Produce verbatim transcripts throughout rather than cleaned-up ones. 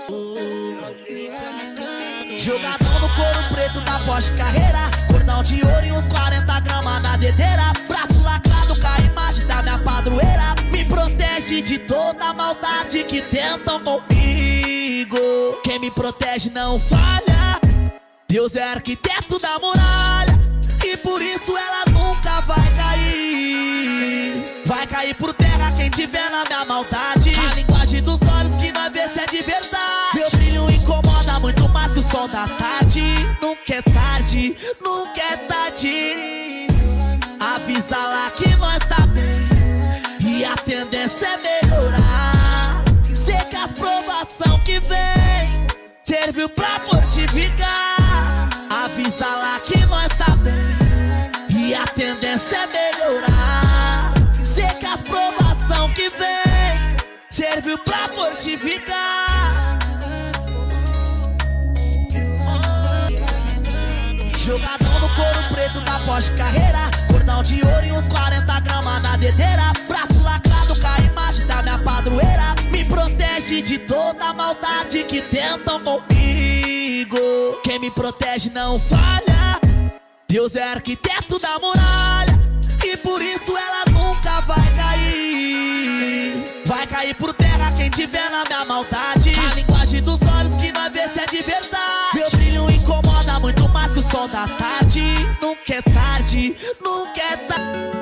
Jogadão no couro preto da Porsche Carreira, cordão de ouro e uns quarenta gramas na dedeira. Braço lacrado com a imagem da minha padroeira. Me protege de toda a maldade que tentam comigo. Quem me protege não falha. Deus é arquiteto da muralha, e por isso ela nunca vai cair. Vai cair por terra quem tiver na minha maldade. A linguagem dos olhos que nós vê se é de verdade. Meu brilho incomoda muito mais que o sol da tarde. Nunca é tarde, nunca é tarde. Avisa lá que nós tá bem, e a tendência é melhorar. Sei que as provação que vem serviu pra fortificar. Avisa lá que nós tá bem, e a tendência é melhorar. Sei que as provação que vem serviu pra fortificar. Jogadão no couro preto da Porsche Carreira, cordão de ouro e uns quarenta gramas na dedeira. Braço lacrado com a imagem da minha padroeira. Me protege de toda a maldade que tentam comigo. Quem me protege não falha. Deus é arquiteto da muralha, e por isso ela nunca vai cair. Vai cair por terra quem tiver na minha maldade. A linguagem dos olhos que nós vê se é de verdade. Meu brilho incomoda muito mais que o sol da tarde. Nunca é tarde, nunca é tarde.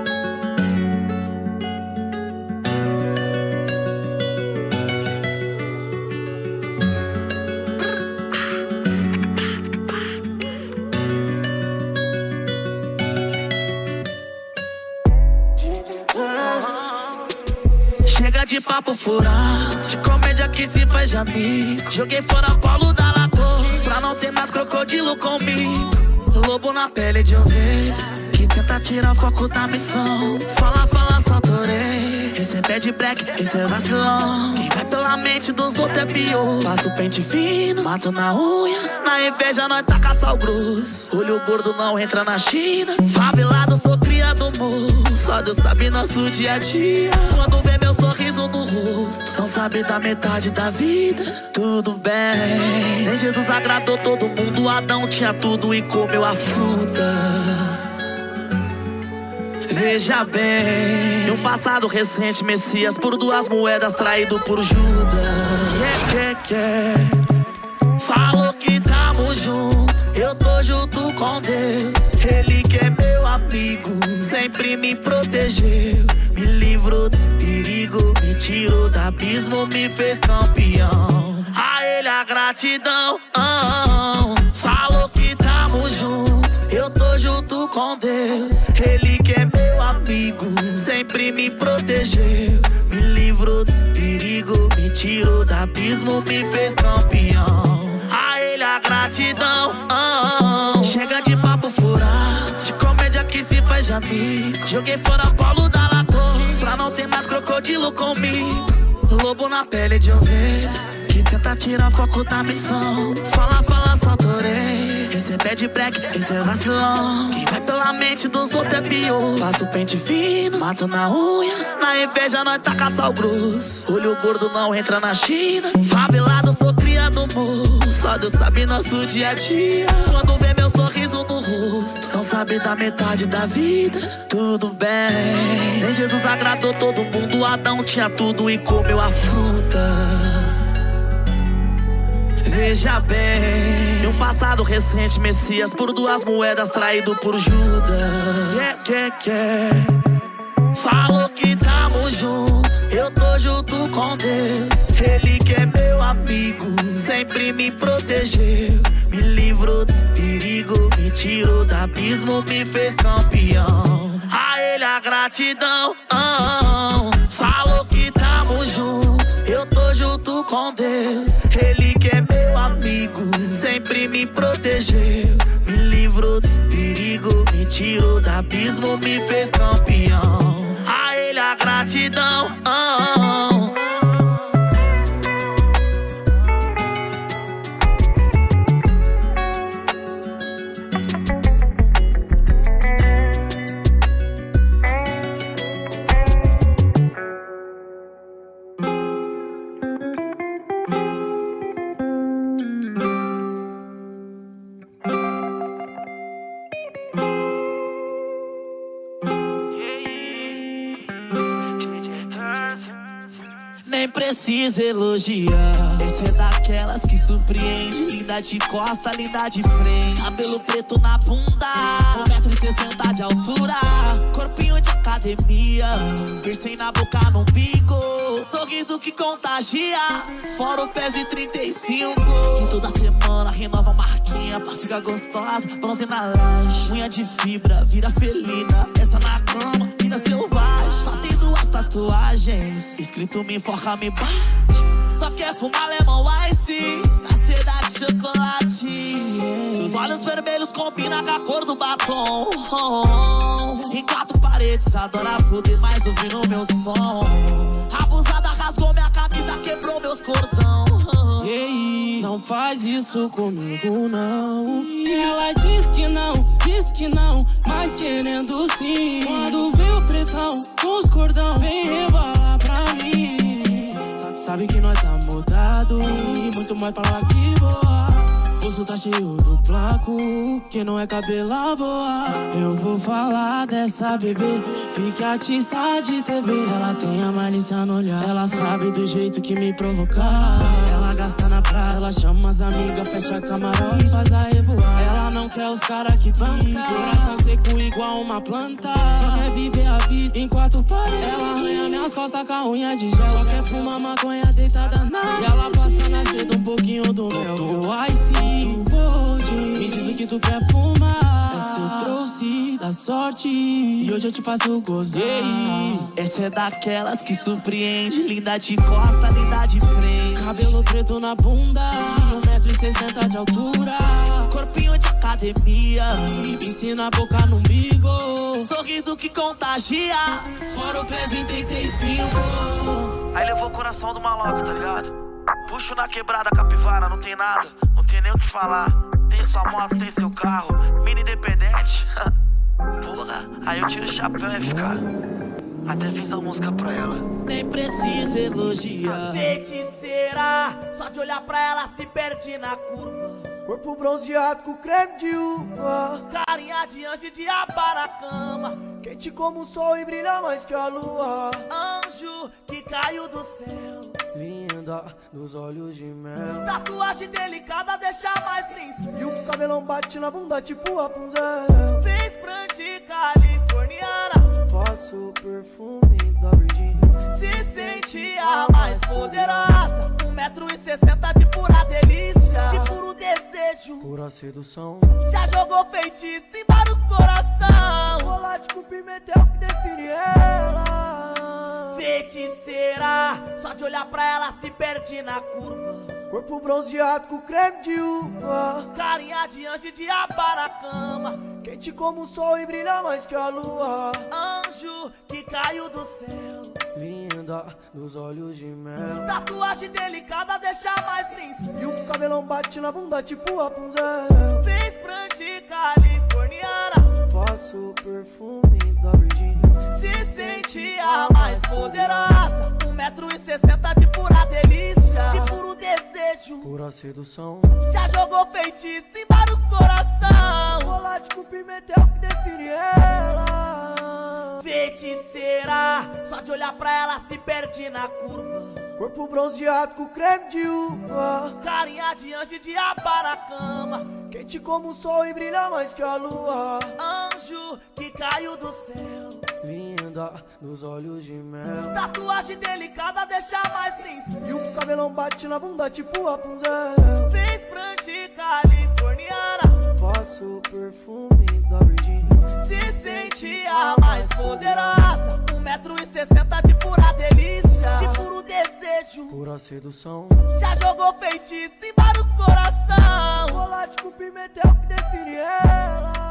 Chega de papo furado, de comédia que se faz de amigo. Joguei fora Paulo da Lagoa, pra não ter mais crocodilo comigo. Lobo na pele de ovelha, que tenta tirar foco da missão. Fala, fala, solta a orelha. Esse é pé de break, esse é vacilão. Quem vai pela mente dos outros é pior. Passa o pente fino, mato na unha. Na inveja nós taca sal grosso. Olho gordo não entra na China. Favelado, sou criado morro. Só Deus sabe nosso dia a dia. Quando vê meu sorriso no rosto, não sabe da metade da vida. Tudo bem, nem Jesus agradou todo mundo. Adão tinha tudo e comeu a fruta. Veja bem, um passado recente, Messias por duas moedas, traído por Judas. Yeah, yeah, yeah. Falou que tamo junto, eu tô junto com Deus. Ele que é meu amigo, sempre me protegeu. Me livrou dos perigos, me tirou do abismo, me fez campeão. A ele a gratidão. Oh, oh. Falou que tamo junto, eu tô junto com Deus. Ele que é meu amigo, sempre me protegeu. Me livrou dos perigos, me tirou do abismo, me fez campeão. A ele a gratidão. Oh, oh. Chega de papo furado, de comédia que se faz de amigo. Joguei fora Paulo da Lagoa, pra não ter mais crocodilo comigo. Lobo na pele de ovelha, que tenta tirar foco da missão. Fala, fala, solta a orelha. Esse é pé de break, esse é vacilão. Quem vai pela mente dos outros é pior. Passa o pente fino, mato na unha. Na inveja nós taca sal grosso. Olho gordo não entra na China. Favelado, sou criado morro. Só Deus sabe nosso dia a dia. Quando vê meu sorriso no rosto, não sabe da metade da vida. Tudo bem, nem Jesus agradou todo mundo. Adão tinha tudo e comeu a fruta. Veja bem, um passado recente, Messias por duas moedas, traído por Judas. Yeah, yeah, yeah. Falou que tamo junto, eu tô junto com Deus. Ele que é meu amigo, sempre me protegeu. Me livrou dos perigos, me tirou do abismo, me fez campeão. A ele a gratidão. Oh, oh. Falou que tamo junto, eu tô junto com Deus. Ele que é meu amigo, sempre me protegeu. Me livrou dos perigos, me tirou do abismo, me fez campeão. A ele a gratidão. Oh, oh. precisa elogiar. Esse é daquelas que surpreende. Linda de costa, linda de frente. Cabelo preto na bunda, um metro e sessenta de altura. Corpinho de academia, piercing na boca, no umbigo. Sorriso que contagia, fora o pés de trinta e cinco. E toda semana renova a marquinha pra ficar gostosa. Bronze na laje, unha de fibra, vira felina. Essa na cama, vida selvagem. Só tem duas tatuagens, escrito me enforca, me bate. Só quer fumar lemon ice na seda de chocolate, yeah. Seus olhos vermelhos combinam com a cor do batom. Em quatro paredes, adora foder, mas ouvindo meu som. Abusada rasgou minha camisa, quebrou meus cordão. E aí, não faz isso comigo não. E ela diz que não, diz que não, mas querendo sim. Quando vê o pretão com os cordão, vem rebolar pra mim. Sabe que nós tá mudado e muito mais pra lá que voa. O bolso tá cheio do placo, que não é cabelo a voar. Eu vou falar dessa bebê, pique artista de T V. Ela tem a malícia no olhar, ela sabe do jeito que me provocar. Ela gasta na praia, ela chama as amigas, fecha camarote e faz a revoar. Ela não quer os caras que bancam, coração seco igual uma planta. Só quer viver a vida em quatro paredes. Ela arranha minhas costas com a unha de gel. Só quer fumar maconha deitada na. E ela passa na seda um pouquinho do mel. Do ice, do gold. Me diz o que tu quer fumar. Essa eu trouxe da sorte e hoje eu te faço gozar. Essa é daquelas que surpreende. Linda de costa, linda de frente. Cabelo preto na bunda, um metro e sessenta de altura. Corpinho de academia, piercing na boca, no umbigo. Sorriso que contagia, fora o peso em trinta e cinco. Aí levou o coração do maloca, tá ligado? Puxo na quebrada capivara, não tem nada, não tem nem o que falar. Tem sua moto, tem seu carro, mini independente. Porra, aí eu tiro o chapéu e ficar. Até fiz a música pra ela. Nem precisa elogiar. Feiticeira, só de olhar pra ela se perde na curva. Corpo bronzeado com creme de uva, carinha de anjo de aba na cama. Quente como o sol e brilha mais que a lua. Anjo que caiu do céu, linda dos olhos de mel. Tatuagem delicada deixa mais princesa. E um cabelão bate na bunda tipo Rapunzel. Fez prancha californiana, passo o perfume da Virgínia. Se sente a mais poderosa, um metro e sessenta de pura delícia, de puro desejo, pura sedução. Já jogou feitiço em vários coração. Chocolate com pimenta é o que define ela. Feiticeira, só de olhar pra ela se perde na curva. Corpo bronzeado com creme de uva, carinha de anjo de aba na cama. Quente como o sol e brilha mais que a lua. Anjo que caiu do céu, linda dos olhos de mel. Tatuagem delicada deixa mais princesa. E um cabelão bate na bunda tipo Rapunzel. Fez prancha californiana, passo o perfume da Virgínia. Se sente a mais poderosa, um metro e sessenta de pura delícia, de puro desejo, pura sedução. Já jogou feitiço em vários coração. Chocolate com pimenta é o que define ela. Feiticeira, só de olhar pra ela se perde na curva. Corpo bronzeado com creme de uva, carinha de anjo de aba na cama. Quente como o sol e brilha mais que a lua. Anjo que caiu do céu, linda dos olhos de mel. Tatuagem delicada deixa mais princesa. E um cabelão bate na bunda tipo Rapunzel. Fez prancha californiana, passo o perfume da Virgínia. Se sente a mais poderosa, um metro e sessenta de pura delícia, de puro desejo, pura sedução. Já jogou feitiço em vários coração. Chocolate com pimenta é o que define ela.